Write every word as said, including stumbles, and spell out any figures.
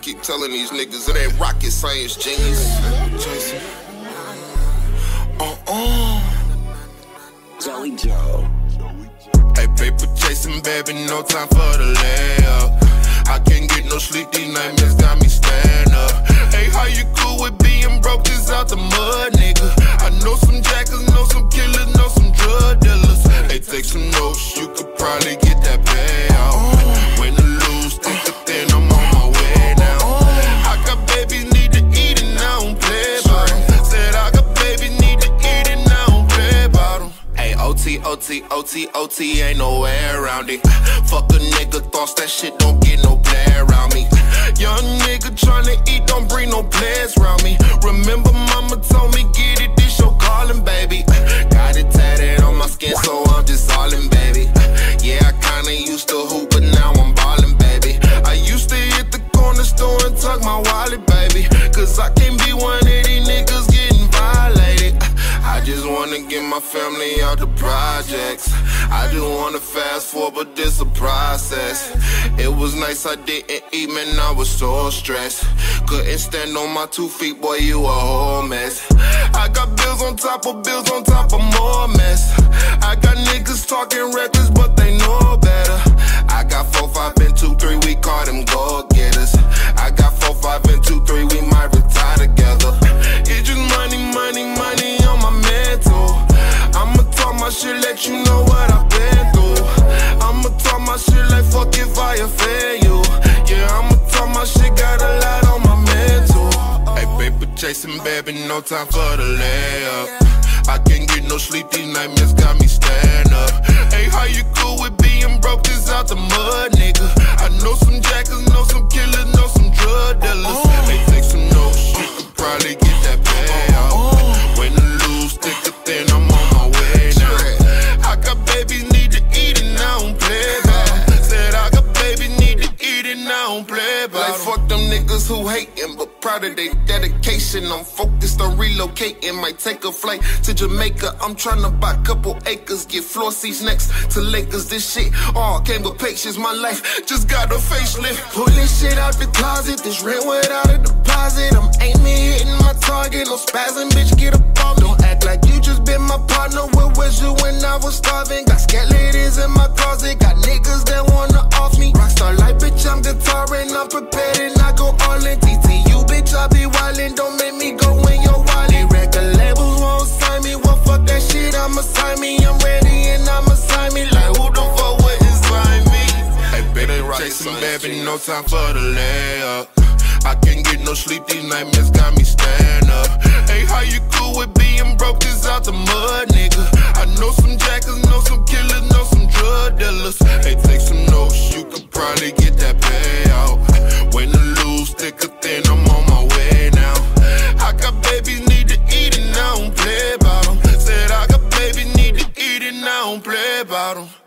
keep telling these niggas it ain't rocket science, genius. Jason. Uh-uh. Joey Joe. Hey, paper chasing, baby, no time for the layup. I can't get no sleep, these nightmares got me stand up. Hey, how you cool with being broke? Just out the mud, nigga. I know some jackers, know some killers, know some drug dealers. Hey, take some notes, you could probably get that payout. When to lose, think the thin, I'm on my way now. I got babies need to eat and I don't play about them. Said I got babies need to eat and I don't play about them. Hey, O T, O T, O T, O T, ain't no way around it. Fuck a nigga, thoughts that shit don't get no play around me. Young nigga tryna eat, don't bring no players around me. Remember mama told me, get it, this your calling, baby. Got it tatted on my skin, so I'm just allin', baby. Yeah, I kinda used to hoop, but now I'm ballin', baby. I used to hit the corner store and tuck my wallet, baby. Cause I can't be one of these niggas getting violated. I just wanna get my family out the projects. I just wanna fast forward, but this a process. It was nice I didn't eat, man, I was so stressed. Couldn't stand on my two feet, boy, you a whole mess. I got bills on top of bills on top of more mess. I got niggas talking reckless, but they know better. I got four, five, and two, three, we call them go-getters. I got four, five, and two, three, we might retire together. It's just money, money, money on my mental. I'ma talk my shit, let you know what I've been through. I'ma talk my shit like fuck if I offend you. Yeah, I'ma talk my shit, got a lot on my mental. Hey, paper chasing, baby, no time for the layup. I can't get no sleep, these nightmares got me stand up. Hey, how you cool with being broke? Just out the mud, nigga. I know some jackers, know some killers, know some drug dealers. Hey, take some notes, you could probably get that payout. When to lose, thick or thin, I'm on my way now. I got babies need to eat and I don't play about them. Said I got babies need to eat and I don't play about them. Like fuck them niggas who hatin', but proud of their dedication. I'm focused on relocating, might take a flight to Jamaica. I'm tryna buy a couple acres, get floor seats next to Lakers. This shit all came with patience, my life just got a facelift. Pulling shit out the closet, this rent without a deposit. I'm aiming, hitting my target, no spazzing, bitch, get up on me. Don't act like you just been my partner, where was you when I was starving? Got skeletons in my closet, got niggas that wanna off me. Rockstar life, bitch, I'm guitaring, I'm prepared and I go all in. T T U, bitch, I be wildin', don't make me go in your wallet. Record labels won't sign me, well fuck that shit, I'ma sign me. I'm ready and I'ma sign me, like who the fuck would inspire me? Hey, baby, chasing, baby, no time for the layup. I can't get no sleep, these nightmares got me stand up. Hey, how you cool with being broke? Just out the mud, nigga. I know some jackers, know some killers, know some drug dealers. Hey, take some notes, you could probably get that payout. When to lose, thick or thin, I'm on my way now. I got babies need to eat and I don't play about them. Said I got babies need to eat and I don't play about them.